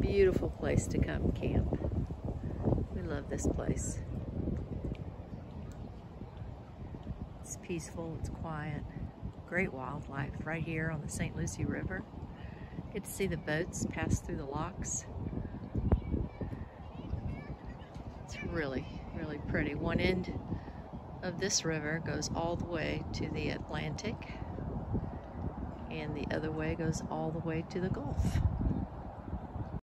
beautiful place to come camp. We love this place. It's peaceful, it's quiet, great wildlife right here on the St. Lucie River. Get to see the boats pass through the locks. It's really, really pretty. One end of this river goes all the way to the Atlantic, and the other way goes all the way to the Gulf.